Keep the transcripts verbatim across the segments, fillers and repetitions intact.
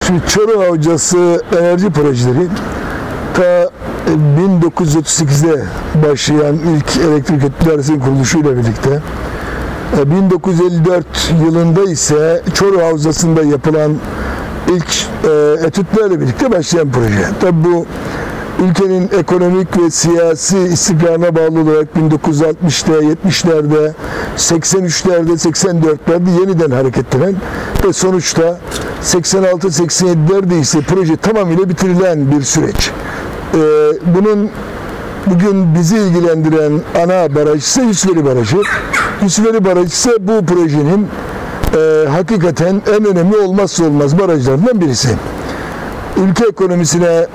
Şimdi Çoruh Havzası enerji projeleri ta bin dokuz yüz otuz sekizde başlayan ilk elektrik etütlerimizin kuruluşuyla birlikte bin dokuz yüz elli dört yılında ise Çoruh Havzası'nda yapılan ilk etütlerle birlikte başlayan proje. Tabi bu ülkenin ekonomik ve siyasi istikrarına bağlı olarak bin dokuz yüz altmışta, yetmişlerde, seksen üçlerde, seksen dörtlerde yeniden hareketlenen ve sonuçta seksen altı seksen yedilerde ise proje tamamıyla bitirilen bir süreç. Ee, bunun bugün bizi ilgilendiren ana baraj ise Yusufeli Barajı. Yusufeli Barajı ise bu projenin e, hakikaten en önemli olmazsa olmaz barajlarından birisi. Ülke ekonomisine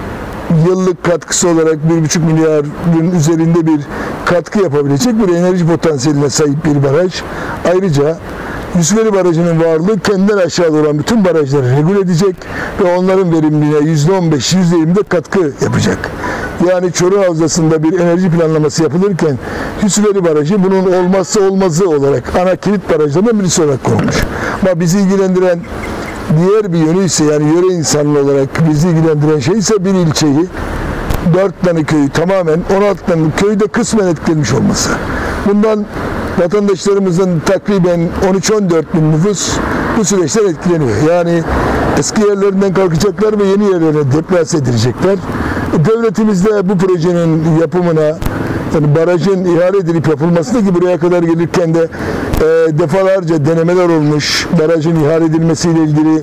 yıllık katkısı olarak bir buçuk milyarın üzerinde bir katkı yapabilecek bir enerji potansiyeline sahip bir baraj. Ayrıca Yusufeli Barajı'nın varlığı kendinden aşağıda olan bütün barajları regüle edecek ve onların verimliliğine yüzde on beş yüzde yirmi de katkı yapacak. Yani Çoruh Havzası'nda bir enerji planlaması yapılırken Yusufeli Barajı bunun olmazsa olmazı olarak ana kilit barajlarından birisi olarak konulmuş. Ama bizi ilgilendiren diğer bir yönü ise, yani yöre insanlı olarak bizi ilgilendiren şey ise bir ilçeyi, dört tane köyü tamamen, on altı tane köyde kısmen etkilenmiş olması. Bundan vatandaşlarımızın takriben on üç on dört bin nüfus bu süreçten etkileniyor. Yani eski yerlerinden kalkacaklar ve yeni yerlere deplase edilecekler. Devletimiz de bu projenin yapımına, yani barajın ihale edilip yapılmasına, ki buraya kadar gelirken de e, defalarca denemeler olmuş, barajın ihale edilmesiyle ilgili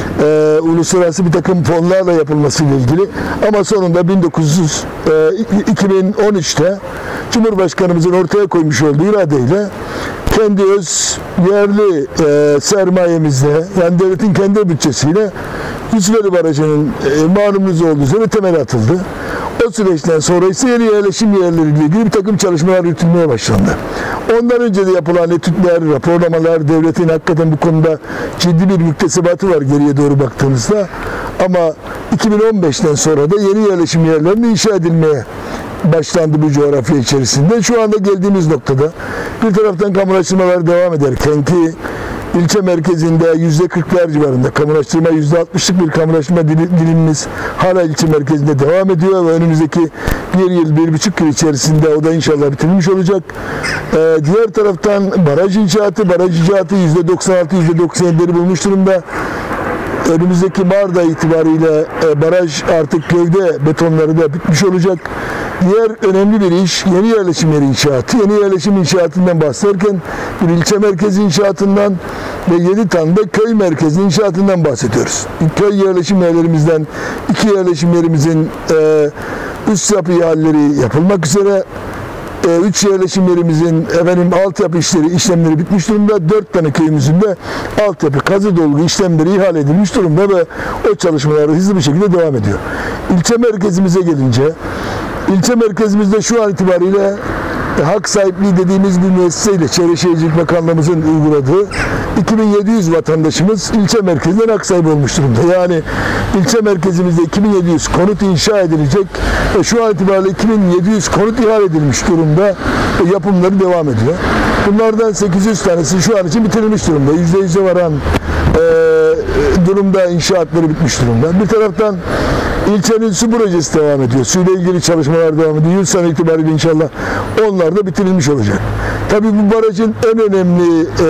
e, uluslararası bir takım fonlarla yapılmasıyla ilgili, ama sonunda bin dokuz yüz, e, iki bin on üçte Cumhurbaşkanımızın ortaya koymuş olduğu iradeyle kendi öz yerli e, sermayemizle, yani devletin kendi bütçesiyle Yusufeli Barajı'nın e, malumunuz olduğu üzere temeli atıldı. O süreçten sonra ise yeni yerleşim yerleriyle ilgili bir takım çalışmalar yürütülmeye başlandı. Ondan önce de yapılan etütler, raporlamalar, devletin hakikaten bu konuda ciddi bir müktesebatı var geriye doğru baktığımızda. Ama iki bin on beşten sonra da yeni yerleşim yerlerinin inşa edilmeye başlandı bu coğrafya içerisinde. Şu anda geldiğimiz noktada bir taraftan kamulaştırmalar devam ederken ki ilçe merkezinde yüzde kırklar civarında kamulaştırma, yüzde altmışlık bir kamulaştırma dilimimiz hala ilçe merkezinde devam ediyor ve önümüzdeki bir yıl, bir buçuk yıl içerisinde o da inşallah bitirilmiş olacak. Ee, diğer taraftan baraj inşaatı, baraj inşaatı yüzde doksan altı yüzde doksan yedileri bulmuş durumda. Önümüzdeki Mart ayı itibariyle e, baraj artık gövde betonları da bitmiş olacak. Diğer önemli bir iş yeni yerleşim yeri inşaatı. Yeni yerleşim inşaatından bahsederken bir ilçe merkezi inşaatından ve yedi tane de köy merkezi inşaatından bahsediyoruz. Köy yerleşim yerlerimizden iki yerleşim yerimizin e, üst yapı ihaleleri yapılmak üzere, üç yerleşim yerimizin efendim altyapı işleri, işlemleri bitmiş durumda. Dört tane köyümüzün de altyapı, kazı dolgu işlemleri ihale edilmiş durumda ve o çalışmalar hızlı bir şekilde devam ediyor. İlçe merkezimize gelince, ilçe merkezimizde şu an itibariyle hak sahipliği dediğimiz bir müesseseyle Çevre Şehircilik Bakanlığımızın uyguladığı iki bin yedi yüz vatandaşımız ilçe merkezinden hak sahibi olmuş durumda. Yani ilçe merkezimizde iki bin yedi yüz konut inşa edilecek ve şu an itibariyle iki bin yedi yüz konut ihale edilmiş durumda ve yapımları devam ediyor. Bunlardan sekiz yüz tanesi şu an için bitirilmiş durumda. yüzde yüze varan e, durumda inşaatları bitmiş durumda. Bir taraftan İlçenin su projesi devam ediyor. Suyla ilgili çalışmalar devam ediyor. Yıl sonu itibariyle inşallah onlar da bitirilmiş olacak. Tabii bu barajın en önemli e,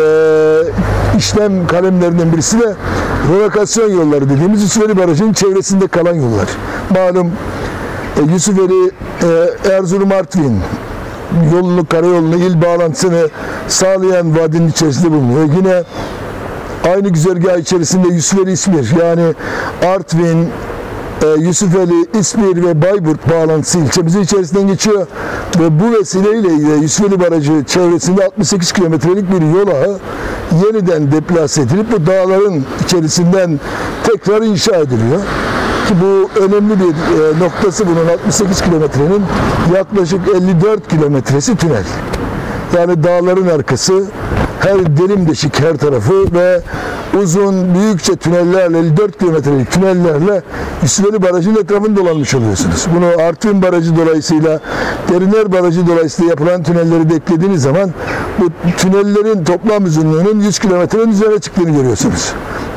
işlem kalemlerinden birisi de relokasyon yolları dediğimiz Yusufeli Barajı'nın çevresinde kalan yollar. Malum e, Yusufeli e, Erzurum Artvin yolunu, karayolunu, il bağlantısını sağlayan vadinin içerisinde bulunuyor. Yine aynı güzergah içerisinde Yusufeli İzmir, yani Artvin, Yusufeli, İzmir ve Bayburt bağlantısı ilçemizin içerisinden geçiyor ve bu vesileyle Yusufeli Barajı çevresinde altmış sekiz kilometrelik bir yol ağı yeniden deplase edilip bu dağların içerisinden tekrar inşa ediliyor. Ki bu önemli bir e, noktası, bunun altmış sekiz kilometrenin yaklaşık elli dört kilometresi tünel. Yani dağların arkası, her derin deşik her tarafı ve uzun büyükçe tünellerle, elli dört kilometrelik tünellerle Yusufeli Barajı'nın etrafını dolanmış oluyorsunuz. Bunu Artvin Barajı dolayısıyla, Deriner Barajı dolayısıyla yapılan tünelleri de eklediğiniz zaman bu tünellerin toplam uzunluğunun yüz kilometrenin üzerine çıktığını görüyorsunuz.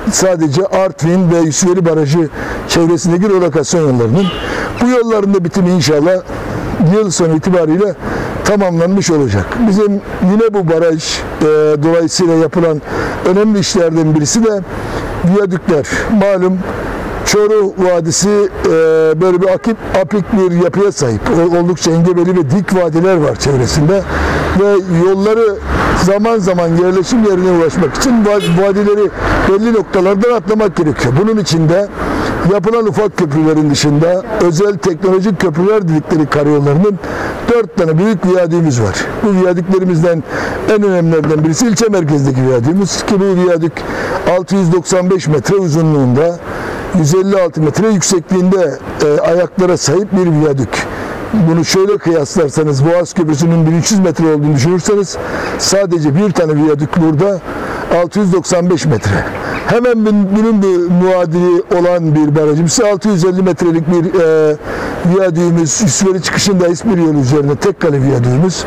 sadece Artvin ve Yusufeli Barajı çevresindeki relokasyon yollarının. Bu yolların da bitimi inşallah yıl sonu itibariyle tamamlanmış olacak. Bizim yine bu baraj e, dolayısıyla yapılan önemli işlerden birisi de viyadükler. Malum Çoruh Vadisi e, böyle bir akip, apik bir yapıya sahip. O, oldukça engebeli ve dik vadiler var çevresinde. Ve yolları zaman zaman yerleşim yerine ulaşmak için vadileri belli noktalardan atlamak gerekiyor. Bunun için de yapılan ufak köprülerin dışında özel teknolojik köprüler dedikleri karayollarının dört tane büyük viyadüğümüz var. Bu viyadüklerimizden en önemlilerinden birisi ilçe merkezindeki viyadüğümüz ki bu viyadük altı yüz doksan beş metre uzunluğunda, yüz elli altı metre yüksekliğinde e, ayaklara sahip bir viyadük. Bunu şöyle kıyaslarsanız Boğaz Köprüsü'nün bin üç yüz metre olduğunu düşünürseniz sadece bir tane viyadük burada altı yüz doksan beş metre. Hemen bunun bir muadili olan bir barajımız altı yüz elli metrelik bir e, viyadüğümüz, Yusufeli çıkışında İspir yolu üzerinde tek kale viyadüğümüz,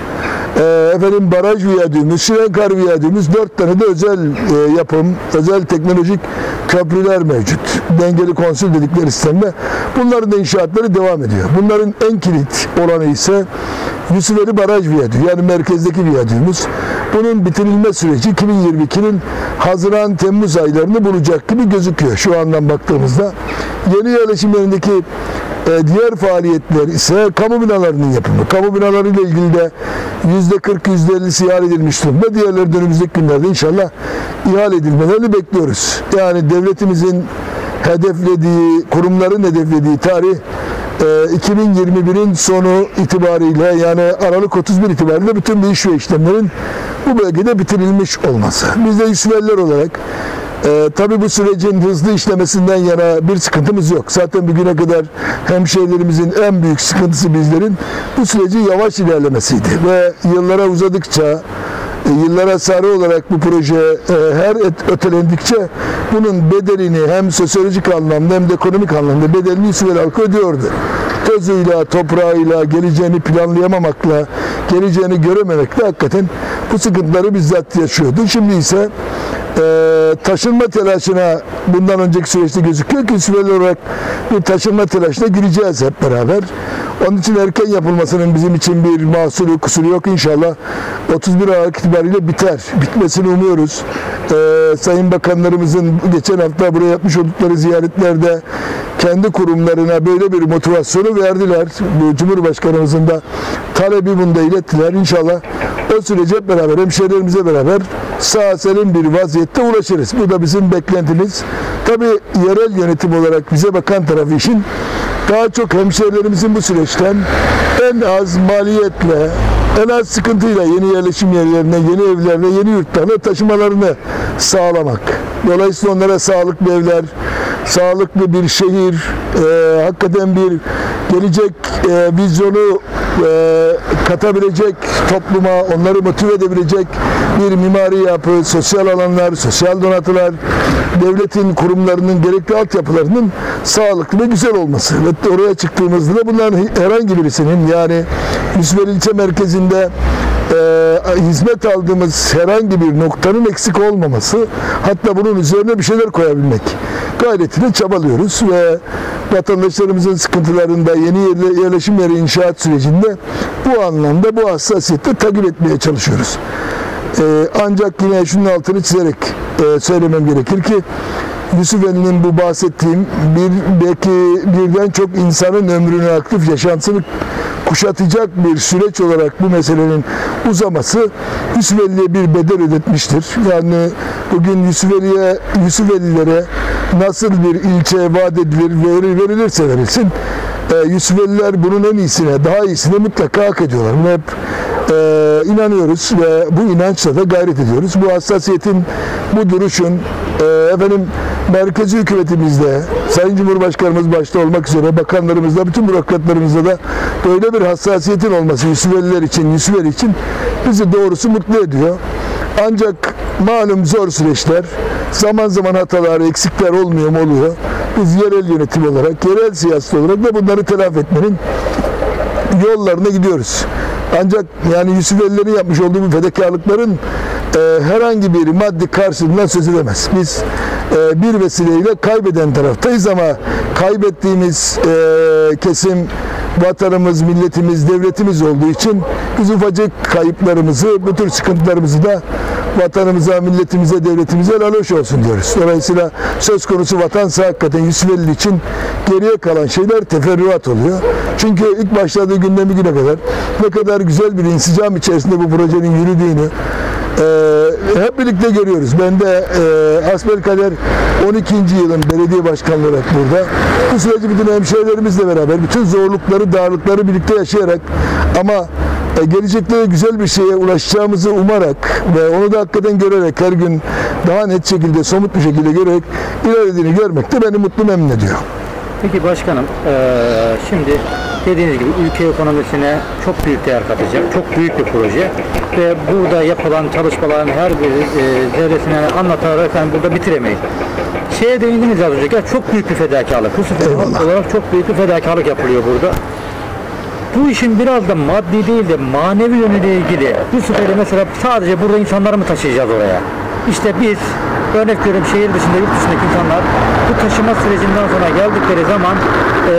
e, efendim baraj viyadüğümüz, Şirenkar viyadüğümüz, dört tane de özel e, yapım, özel teknolojik köprüler mevcut. Dengeli konsül dedikleri sistemde. Bunların da inşaatları devam ediyor. Bunların en kilit olanı ise Yusufeli Baraj Viyadüğü, yani merkezdeki viyadüğümüz. Bunun bitirilme süreci iki bin yirmi ikinin Haziran-Temmuz aylarını bulacak gibi gözüküyor şu andan baktığımızda. Yeni yerleşim yerindeki e, diğer faaliyetler ise kamu binalarının yapımı. Kamu binalarıyla ilgili de yüzde kırk yüzde ellisi ihale edilmiş durumda. Diğerleri de önümüzdeki günlerde inşallah ihale edilmelerini bekliyoruz. Yani devletimizin hedeflediği, kurumların hedeflediği tarih iki bin yirmi birin sonu itibariyle, yani Aralık otuz bir itibariyle bütün bu iş ve işlemlerin bu bölgede bitirilmiş olması. Biz de Yusufeliler olarak e, tabi bu sürecin hızlı işlemesinden yana bir sıkıntımız yok. Zaten bugüne kadar hemşehrilerimizin en büyük sıkıntısı bizlerin bu sürecin yavaş ilerlemesiydi. Ve yıllara uzadıkça, yıllara sarı olarak bu proje e, her ötelendikçe bunun bedelini hem sosyolojik anlamda hem de ekonomik anlamda bedelini Yusufeli halkı ödüyordu. Tozuyla, toprağıyla, geleceğini planlayamamakla, geleceğini görememekle hakikaten bu sıkıntıları bizzat yaşıyordu. Şimdi ise e, taşınma telaşına bundan önceki süreçte gözüküyor ki Yusufeli olarak bir taşınma telaşına gireceğiz hep beraber. Onun için erken yapılmasının bizim için bir mahsuru, kusuru yok. İnşallah otuz bir Aralık itibariyle biter. Bitmesini umuyoruz. Ee, Sayın Bakanlarımızın geçen hafta buraya yapmış oldukları ziyaretlerde kendi kurumlarına böyle bir motivasyonu verdiler. Bu Cumhurbaşkanımızın da talebi bunda ilettiler. İnşallah o sürece hep beraber, hemşehrilerimize beraber sağ salim bir vaziyette ulaşırız. Bu da bizim beklentimiz. Tabii yerel yönetim olarak bize bakan tarafı işin daha çok hemşehrilerimizin bu süreçten en az maliyetle, en az sıkıntıyla yeni yerleşim yerlerine, yeni evlerine, yeni yurtlarına taşımalarını sağlamak. Dolayısıyla onlara sağlıklı evler, sağlıklı bir şehir, e, hakikaten bir gelecek e, vizyonu e, katabilecek topluma, onları motive edebilecek bir mimari yapı, sosyal alanlar, sosyal donatılar, devletin kurumlarının gerekli altyapılarının sağlıklı ve güzel olması. Ve oraya çıktığımızda da bunların herhangi birisinin, yani Yusufeli ilçe merkezinde e, hizmet aldığımız herhangi bir noktanın eksik olmaması, hatta bunun üzerine bir şeyler koyabilmek gayretini çabalıyoruz ve vatandaşlarımızın sıkıntılarında yeni yerleşim yeri inşaat sürecinde bu anlamda, bu hassasiyette takip etmeye çalışıyoruz. Ee, ancak yine şunun altını çizerek e, söylemem gerekir ki Yusufeli'nin bu bahsettiğim bir belki birden çok insanın ömrünü, aktif yaşantısını kuşatacak bir süreç olarak bu meselenin uzaması Yusufeli'ye bir bedel ödetmiştir. Yani bugün Yusufeli'ye, Yusufelilere nasıl bir ilçe vaat edilir, verilirse verilsin, e, Yusufeliler bunun en iyisine, daha iyisine mutlaka hak ediyorlar. Bunu hep e, inanıyoruz ve bu inançla da gayret ediyoruz. Bu hassasiyetin, bu duruşun e, efendim merkezi hükümetimizde, Sayın Cumhurbaşkanımız başta olmak üzere bakanlarımızda, bütün bürokratlarımızda da böyle bir hassasiyetin olması Yusufeliler için, Yusufeli için bizi doğrusu mutlu ediyor. Ancak malum zor süreçler, zaman zaman hatalar, eksikler olmuyor mu oluyor. Biz yerel yönetim olarak, yerel siyaset olarak da bunları telafi etmenin yollarına gidiyoruz. Ancak yani Yusufelilerin yapmış olduğu bu fedakarlıkların e, herhangi bir maddi karşılığından söz edemez. Biz e, bir vesileyle kaybeden taraftayız ama kaybettiğimiz e, kesim vatanımız, milletimiz, devletimiz olduğu için biz ufacık kayıplarımızı, bu tür sıkıntılarımızı da vatanımıza, milletimize, devletimize helal hoş olsun diyoruz. Dolayısıyla söz konusu vatansa hakikaten Yusufeli için geriye kalan şeyler teferruat oluyor. Çünkü ilk başladığı günden bugüne kadar ne kadar güzel bir insicam içerisinde bu projenin yürüdüğünü e, hep birlikte görüyoruz. Ben de e, hasbelkader on ikinci yılın belediye başkanlığı olarak burada. Bu süreci bütün hemşehrilerimizle beraber, bütün zorlukları, darlıkları birlikte yaşayarak ama e, gelecekte de güzel bir şeye ulaşacağımızı umarak ve onu da hakikaten görerek, her gün daha net şekilde, somut bir şekilde görerek ilerlediğini görmek de beni mutlu, memnun ediyor. Peki başkanım, e, şimdi dediğiniz gibi ülke ekonomisine çok büyük değer katacak, çok büyük bir proje ve burada yapılan çalışmaların her bir e, zerresini anlatarak yani burada bitiremeyiz. Şeye değindiniz az önce, çok büyük bir fedakarlık, Yusufeli olarak çok büyük bir fedakarlık yapılıyor burada. Bu işin biraz da maddi değil de manevi yönüyle ilgili Yusufeli mesela sadece burada insanları mı taşıyacağız oraya? İşte biz örnek veriyorum şehir dışında, yurt dışındaki insanlar bu taşıma sürecinden sonra geldikleri zaman e,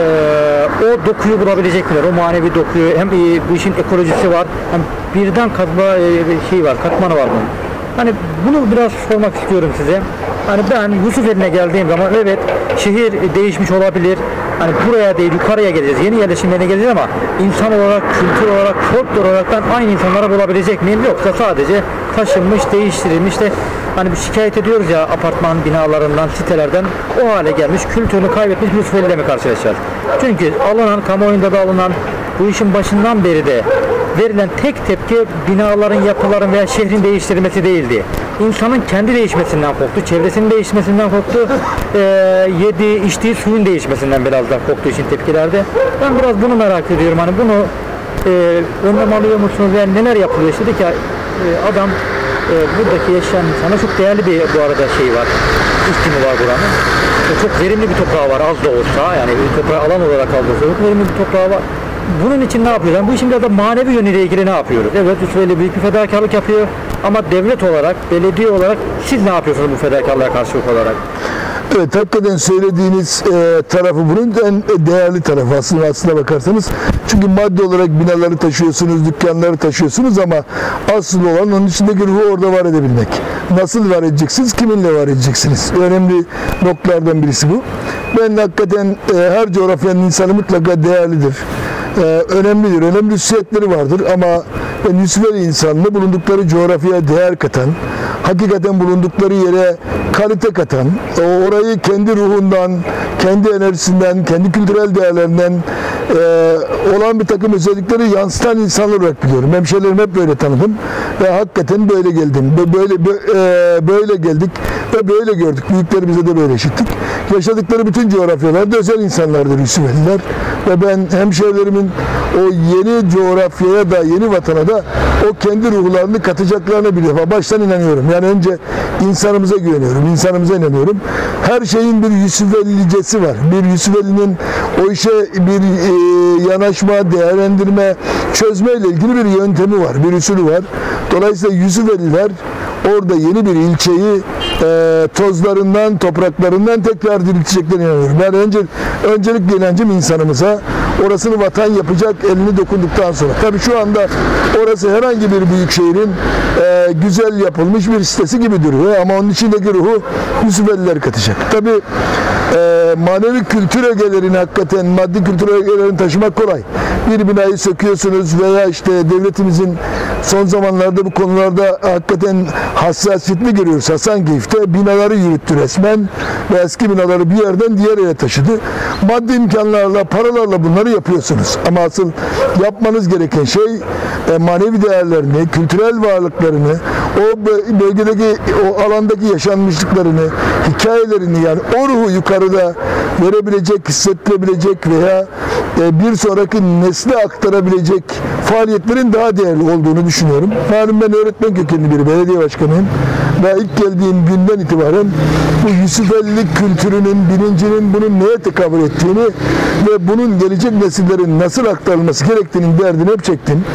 o dokuyu bulabilecekler, o manevi dokuyu. Hem e, bu işin ekolojisi var, hem birden katma e, şey var, katmanı var bunun. Hani bunu biraz sormak istiyorum size. Hani ben Yusufeli'ne geldiğim zaman evet şehir değişmiş olabilir. Hani buraya değil yukarıya geleceğiz, yeni yerleşimlerine geleceğiz ama insan olarak, kültür olarak, folklor olaraktan aynı insanları bulabilecek miyim? Yoksa sadece taşınmış, değiştirilmiş de hani bir şikayet ediyoruz ya apartman binalarından, sitelerden o hale gelmiş, kültürünü kaybetmiş bir Yusufeli'yle mi karşılaşacağız? Çünkü alınan, kamuoyunda da alınan bu işin başından beri de verilen tek tepki binaların, yapıların veya şehrin değiştirilmesi değildi. İnsanın kendi değişmesinden korktu, çevresinin değişmesinden korktu, e, yediği, içtiği suyun değişmesinden biraz daha korktuğu için tepkilerde. Ben biraz bunu merak ediyorum. Hani bunu e, önlem alıyor musunuz? Yani neler yapılıyor? İşte dedik ya e, adam e, buradaki yaşayan insana çok değerli bir bu arada şey var. İstimi var buranın. E, çok verimli bir toprağı var az da olsa. Yani bir toprağı alan olarak az da olsa çok verimli bir toprağı var. Bunun için ne yapıyoruz? Yani bu işin biraz da manevi yönüyle ilgili ne yapıyoruz? Evet, Yusufeli büyük bir fedakarlık yapıyor ama devlet olarak, belediye olarak siz ne yapıyorsunuz bu fedakarlığa karşılık olarak? Evet, hakikaten söylediğiniz e, tarafı bunun en değerli tarafı aslında, aslına bakarsanız. Çünkü madde olarak binaları taşıyorsunuz, dükkanları taşıyorsunuz ama asıl olan onun içindeki ruhu orada var edebilmek. Nasıl var edeceksiniz, kiminle var edeceksiniz? Önemli noktalardan birisi bu. Ben hakikaten e, her coğrafyanın insanı mutlaka değerlidir. Ee, önemlidir, önemli hususiyetleri vardır ama ben Yusufeli insanını bulundukları coğrafyaya değer katan, hakikaten bulundukları yere kalite katan, orayı kendi ruhundan, kendi enerjisinden, kendi kültürel değerlerinden e, olan bir takım özellikleri yansıtan insanlar olarak biliyorum. Hemşehrilerimi hep böyle tanıdım ve hakikaten böyle geldim. Böyle e, böyle geldik ve böyle gördük. Büyüklerimize de böyle işittik. Yaşadıkları bütün coğrafyalarda özel insanlardır Yusufeliler ve ben hemşehrilerimin o yeni coğrafyaya da, yeni vatana da o kendi ruhlarını katacaklarına bir defa baştan inanıyorum. Yani önce insanımıza güveniyorum, insanımıza inanıyorum. Her şeyin bir Yusufelicesi var. Bir Yusufeli'nin o işe bir e, yanaşma, değerlendirme, çözme ile ilgili bir yöntemi var, bir usulü var. Dolayısıyla Yusufeliler orada yeni bir ilçeyi e, tozlarından, topraklarından tekrar dirilteceklerine inanıyorum. Yani önce, öncelikle inancım insanımıza, orasını vatan yapacak elini dokunduktan sonra. Tabii şu anda orası herhangi bir büyük şehrin e, güzel yapılmış bir sitesi gibi duruyor ama onun içindeki ruhu Yusufeliler katacak. Tabii e, manevi kültür ögelerini hakikaten, maddi kültür ögelerini taşımak kolay. Bir binayı söküyorsunuz veya işte devletimizin son zamanlarda bu konularda hakikaten hassasiyetli görüyoruz. Hasankeyf'te binaları yürüttü resmen ve eski binaları bir yerden diğer yere taşıdı. Maddi imkanlarla, paralarla bunları yapıyorsunuz. Ama asıl yapmanız gereken şey e, manevi değerlerini, kültürel varlıklarını, o bölgedeki, o alandaki yaşanmışlıklarını, hikayelerini, yani o ruhu yukarıda verebilecek, hissettirebilecek veya e, bir sonraki nesle aktarabilecek faaliyetlerin daha değerli olduğunu düşünüyorum. Malum ben öğretmen kökenli bir belediye başkanıyım ve ilk geldiğim günden itibaren bu Yusufelilik kültürünün, bilincinin bunun neye tekabül ettiğini ve bunun gelecek nesillerin nasıl aktarılması gerektiğinin derdini hep çektim.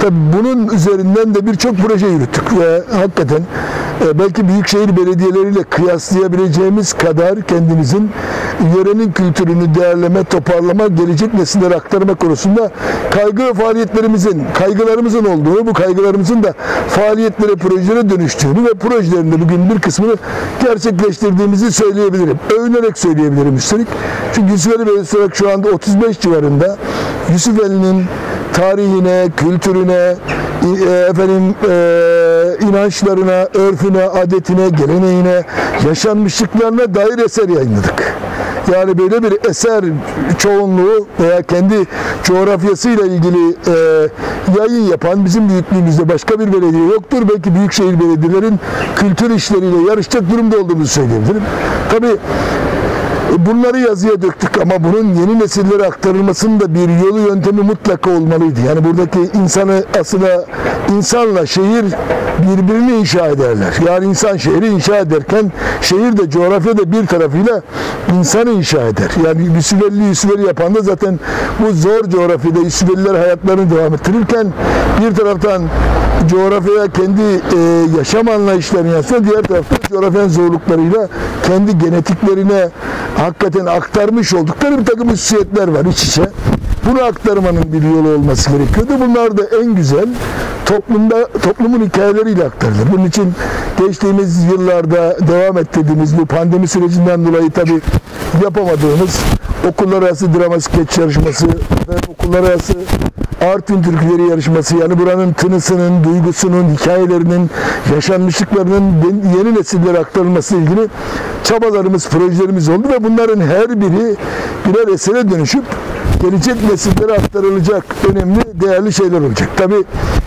Tabii bunun üzerinden de birçok proje yürüttük ve hakikaten e, belki büyükşehir belediyeleriyle kıyaslayabileceğimiz kadar kendimizin yörenin kültürünü değerleme, toparlama, gelecek nesillere aktarma konusunda kaygı ve faaliyetlerimizin, kaygılarımızın olduğunu, bu kaygılarımızın da faaliyetlere, projelere dönüştüğünü ve projelerinde bugün bir kısmını gerçekleştirdiğimizi söyleyebilirim. Övünerek söyleyebilirim üstelik. Çünkü Yusufeli Belediyesi olarak şu anda otuz beş civarında Yusufeli'nin tarihine, kültürüne, efendim e, inançlarına, örfüne, adetine, geleneğine, yaşanmışlıklarına dair eser yayınladık. Yani böyle bir eser çoğunluğu veya kendi coğrafyasıyla ilgili e, yayın yapan bizim büyüklüğümüzde başka bir belediye yoktur. Belki büyükşehir belediyelerin kültür işleriyle yarışacak durumda olduğumuzu söyleyebilirim. Tabii bunları yazıya döktük ama bunun yeni nesillere aktarılmasının da bir yolu yöntemi mutlaka olmalıydı. Yani buradaki insanı aslında insanla şehir birbirini inşa ederler. Yani insan şehri inşa ederken şehir de coğrafya da bir tarafıyla insanı inşa eder. Yani Yusufeli Yusufeli yapan da zaten bu zor coğrafyada Yusufeliler hayatlarını devam ettirirken bir taraftan coğrafyaya kendi e, yaşam anlayışlarını yansıtıyor. Diğer taraftan coğrafyanın zorluklarıyla kendi genetiklerine hakikaten aktarmış oldukları bir takım hususiyetler var iç içe. Bunu aktarmanın bir yolu olması gerekiyordu. Bunlar da en güzel toplumda toplumun hikayeleriyle aktarılır. Bunun için geçtiğimiz yıllarda devam ettirdiğimiz bu pandemi sürecinden dolayı tabii yapamadığımız okullar arası drama skeç yarışması ve okullar arası Artvin türküleri yarışması, yani buranın tınısının, duygusunun, hikayelerinin, yaşanmışlıklarının yeni nesillere aktarılması ile ilgili çabalarımız, projelerimiz oldu ve bunların her biri birer esere dönüşüp gelecek nesillere aktarılacak önemli, değerli şeyler olacak. Tabii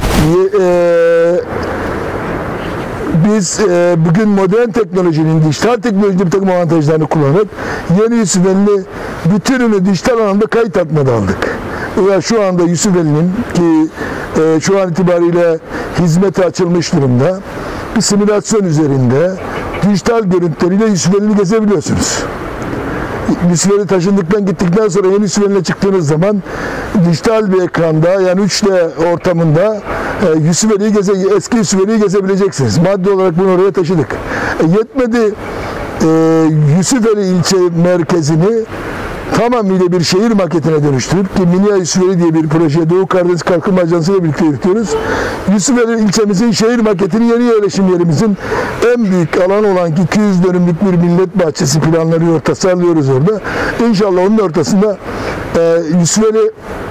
e, biz e, bugün modern teknolojinin, dijital teknolojinin bir takım avantajlarını kullanarak yeni Yusufeli bütününü dijital alanda kayıt altına aldık. Ve şu anda Yusufeli'nin ki e, şu an itibariyle hizmete açılmış durumda bir simülasyon üzerinde dijital görüntüleriyle Yusufeli'ni gezebiliyorsunuz. Yusufeli taşındıktan gittikten sonra yeni Yusufeli'ne çıktığınız zaman dijital bir ekranda, yani üç D ortamında e, Yusufeli'yi geze, eski Yusufeli'yi gezebileceksiniz. Maddi olarak bunu oraya taşıdık. E, yetmedi, e, Yusufeli ilçe merkezini tamamıyla bir şehir maketine dönüştürüp ki Minya Yusufeli diye bir projeye Doğu Karadeniz Kalkınma Ajansı ile birlikte yürütüyoruz. Yusufeli ilçemizin şehir maketini, yeni yerleşim yerimizin en büyük alan olan iki yüz dönümlük bir millet bahçesi planlanıyor, tasarlıyoruz orada. İnşallah onun ortasında e, Yusufeli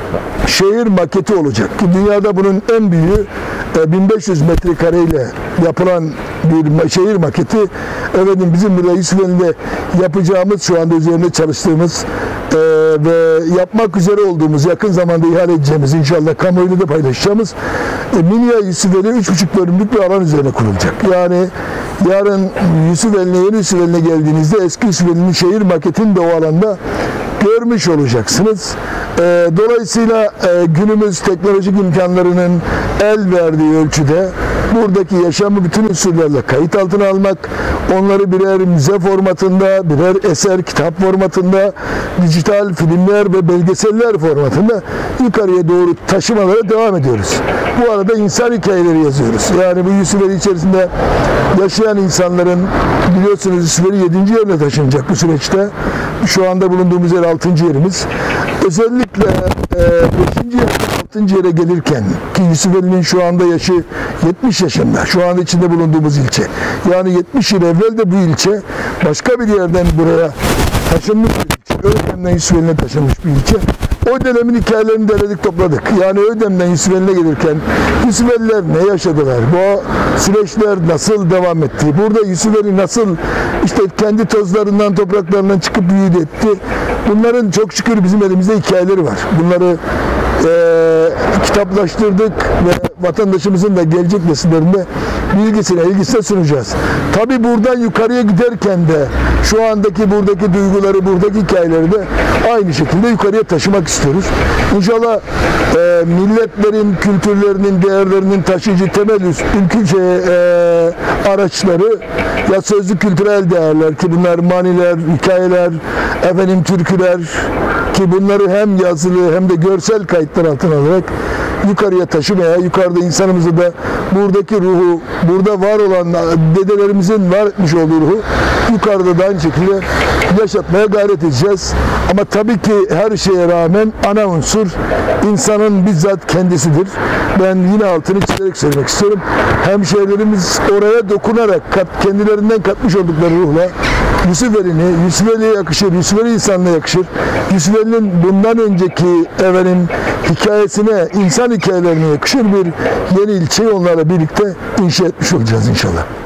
şehir maketi olacak ki dünyada bunun en büyüğü e, bin beş yüz metrekareyle yapılan bir şehir maketi. Efendim bizim burada Yusufeli'nde yapacağımız, şu anda üzerinde çalıştığımız e, ve yapmak üzere olduğumuz, yakın zamanda ihale edeceğimiz, inşallah kamuoyuyla da paylaşacağımız e, Minya Yusufeli üç buçuk dönümlük bir alan üzerine kurulacak. Yani yarın Yusufeli'ne, yeni Yusufeli'ne geldiğinizde eski Yusufeli'nin şehir maketini de o alanda görmüş olacaksınız. E, dolayısıyla e, günümüz teknolojik imkanlarının el verdiği ölçüde buradaki yaşamı bütün unsurlarla kayıt altına almak, onları birer müze formatında, birer eser kitap formatında, dijital filmler ve belgeseller formatında yukarıya doğru taşımalara devam ediyoruz. Bu arada insan hikayeleri yazıyoruz. Yani bu Yusufeli içerisinde yaşayan insanların, biliyorsunuz Yusufeli yedinci yerine taşınacak bu süreçte. Şu anda bulunduğumuz yer altıncı yerimiz. Özellikle beşinci yer, altıncı yere gelirken ki Yusufeli'nin şu anda yaşı yetmiş yaşında. Şu an içinde bulunduğumuz ilçe. Yani yetmiş yıl evvel de bu ilçe başka bir yerden buraya taşınmış bir ilçe. Ödem'den Yusufeli'ne taşınmış bir ilçe. O dönemin hikayelerini derledik, topladık. Yani Ödem'den Yusufeli'ne gelirken Yusufeliler ne yaşadılar? Bu süreçler nasıl devam etti? Burada Yusufeli nasıl işte kendi tozlarından, topraklarından çıkıp büyüdü etti? Bunların çok şükür bizim elimizde hikayeleri var. Bunları e, kitaplaştırdık ve vatandaşımızın da gelecek nesillerinde bilgisine, ilgisine sunacağız. Tabi buradan yukarıya giderken de şu andaki buradaki duyguları, buradaki hikayeleri de aynı şekilde yukarıya taşımak istiyoruz. İnşallah e, milletlerin, kültürlerinin, değerlerinin taşıyıcı temel ülküce e, araçları ya sözlü kültürel değerler ki bunlar maniler, hikayeler, efendim türküler ki bunları hem yazılı hem de görsel kayıtlar altına alarak yukarıya taşımaya, yukarıda insanımızı da buradaki ruhu, burada var olan dedelerimizin var etmiş olduğu ruhu yukarıda da aynı şekilde yaşatmaya gayret edeceğiz. Ama tabii ki her şeye rağmen ana unsur insanın bizzat kendisidir. Ben yine altını çizerek söylemek istiyorum. Hemşehrilerimiz oraya dokunarak kat, kendilerinden katmış oldukları ruhla Yusufeli'ni, Yusufeli'ye yakışır, Yusufeli insanına yakışır. Yusufeli'nin bundan önceki efendim hikayesine, insan hikayelerine yakışır bir yeni ilçeyi onlarla birlikte inşa etmiş olacağız inşallah.